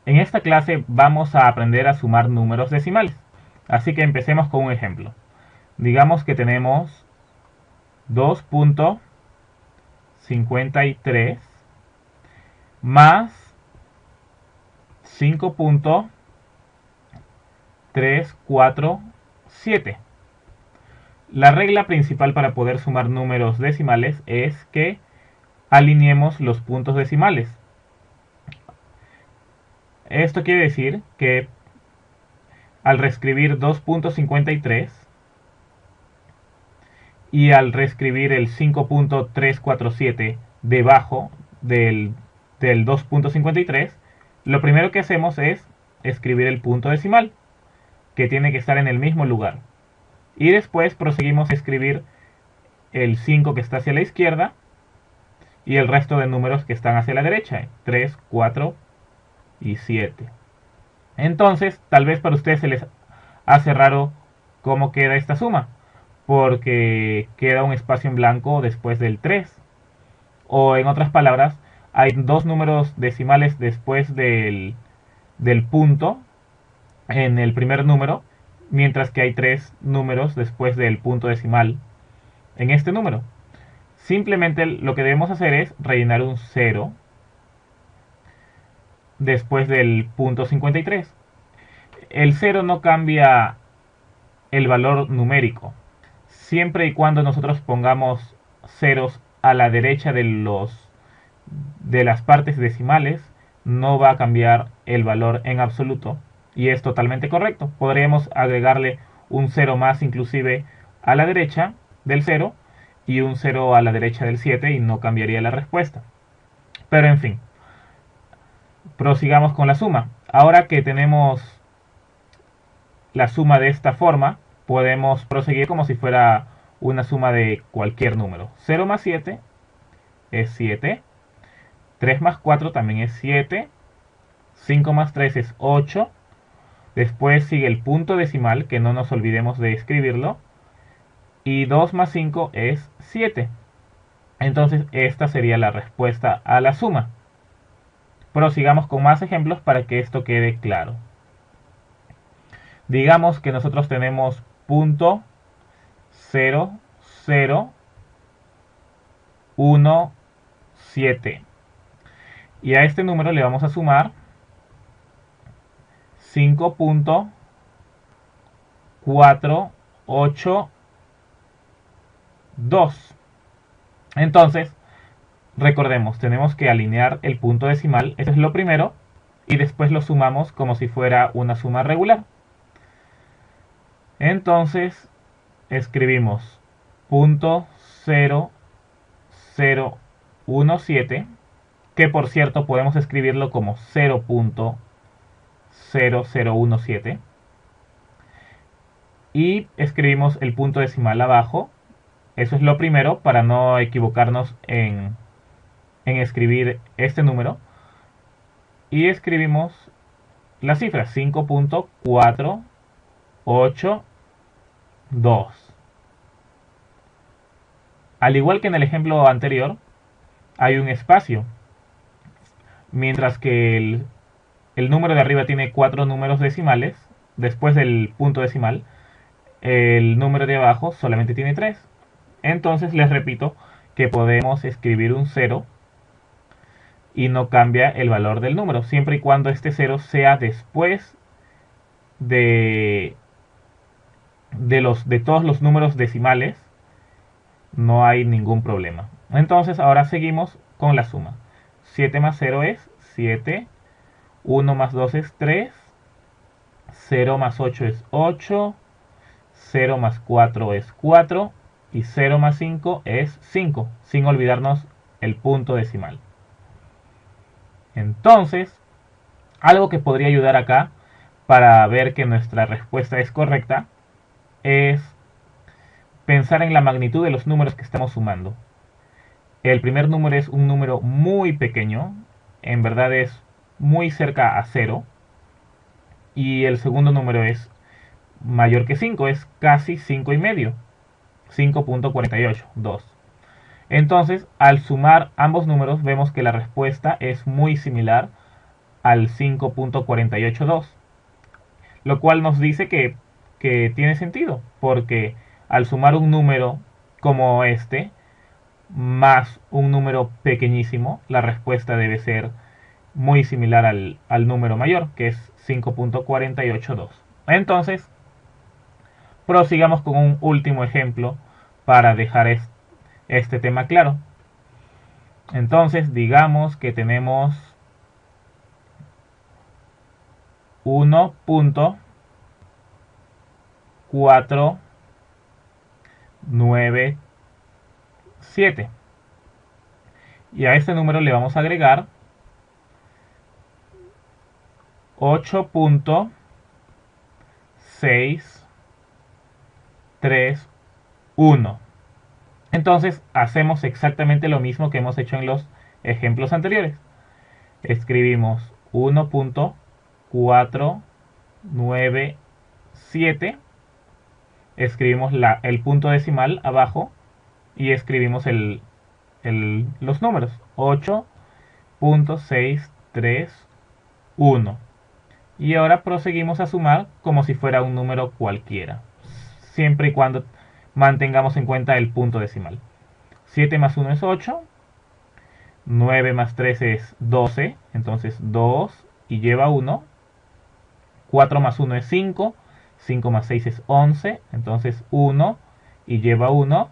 En esta clase vamos a aprender a sumar números decimales. Así que empecemos con un ejemplo. Digamos que tenemos 2.53 más 5.347. La regla principal para poder sumar números decimales es que alineemos los puntos decimales. Esto quiere decir que al reescribir 2.53 y al reescribir el 5.347 debajo del 2.53, lo primero que hacemos es escribir el punto decimal, que tiene que estar en el mismo lugar. Y después proseguimos a escribir el 5 que está hacia la izquierda y el resto de números que están hacia la derecha, 3, 4 y 7. Entonces, tal vez para ustedes se les hace raro cómo queda esta suma, porque queda un espacio en blanco después del 3. O en otras palabras, hay dos números decimales después del punto en el primer número, mientras que hay tres números después del punto decimal en este número. Simplemente lo que debemos hacer es rellenar un 0 después del punto 53. El 0 no cambia el valor numérico. Siempre y cuando nosotros pongamos ceros a la derecha de las partes decimales, no va a cambiar el valor en absoluto. Y es totalmente correcto. Podríamos agregarle un 0 más inclusive a la derecha del 0 y un 0 a la derecha del 7 y no cambiaría la respuesta. Pero en fin, prosigamos con la suma. Ahora que tenemos la suma de esta forma, podemos proseguir como si fuera una suma de cualquier número. 0 más 7 es 7. 3 más 4 también es 7. 5 más 3 es 8. Después sigue el punto decimal, que no nos olvidemos de escribirlo. Y 2 más 5 es 7. Entonces esta sería la respuesta a la suma. Prosigamos con más ejemplos para que esto quede claro. Digamos que nosotros tenemos punto 0, 0, 1, 7. Y a este número le vamos a sumar 5.482. Entonces, recordemos, tenemos que alinear el punto decimal, eso es lo primero, y después lo sumamos como si fuera una suma regular. Entonces, escribimos punto 0017, que por cierto podemos escribirlo como 0.0017, y escribimos el punto decimal abajo. Eso es lo primero para no equivocarnos en escribir este número. Y escribimos la cifra 5.482. Al igual que en el ejemplo anterior, hay un espacio. Mientras que el número de arriba tiene 4 números decimales, después del punto decimal, el número de abajo solamente tiene 3. Entonces les repito que podemos escribir un 0 y no cambia el valor del número, siempre y cuando este 0 sea después de, de todos los números decimales, no hay ningún problema. Entonces ahora seguimos con la suma. 7 más 0 es 7, 1 más 2 es 3, 0 más 8 es 8, 0 más 4 es 4 y 0 más 5 es 5, sin olvidarnos el punto decimal. Entonces, algo que podría ayudar acá para ver que nuestra respuesta es correcta es pensar en la magnitud de los números que estamos sumando. El primer número es un número muy pequeño, en verdad es muy cerca a 0, y el segundo número es mayor que 5, es casi 5 y medio, 5.482. Entonces, al sumar ambos números, vemos que la respuesta es muy similar al 5.482, lo cual nos dice que tiene sentido, porque al sumar un número como este más un número pequeñísimo, la respuesta debe ser muy similar al número mayor, que es 5.482. Entonces, prosigamos con un último ejemplo para dejar este tema claro. Entonces, digamos que tenemos 1.497 y a este número le vamos a agregar 8.631. Entonces hacemos exactamente lo mismo que hemos hecho en los ejemplos anteriores. Escribimos 1.497, escribimos el punto decimal abajo y escribimos los números 8.631. Y ahora proseguimos a sumar como si fuera un número cualquiera, siempre y cuando mantengamos en cuenta el punto decimal. 7 más 1 es 8, 9 más 3 es 12, entonces 2 y lleva 1. 4 más 1 es 5, 5 más 6 es 11, entonces 1 y lleva 1.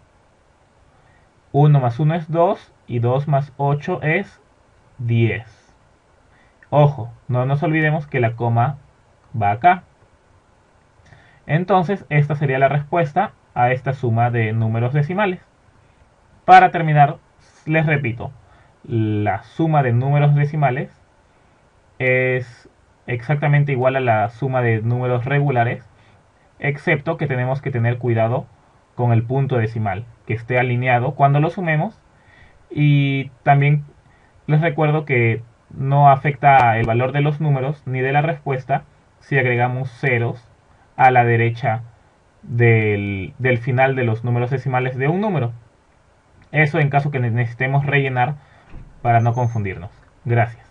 1 más 1 es 2 y 2 más 8 es 10. Ojo, no nos olvidemos que la coma va acá. Entonces, esta sería la respuesta a esta suma de números decimales. Para terminar, les repito, la suma de números decimales es exactamente igual a la suma de números regulares, excepto que tenemos que tener cuidado con el punto decimal, que esté alineado cuando lo sumemos. Y también les recuerdo que no afecta el valor de los números ni de la respuesta si agregamos ceros a la derecha del final de los números decimales de un número. Eso en caso que necesitemos rellenar para no confundirnos. Gracias.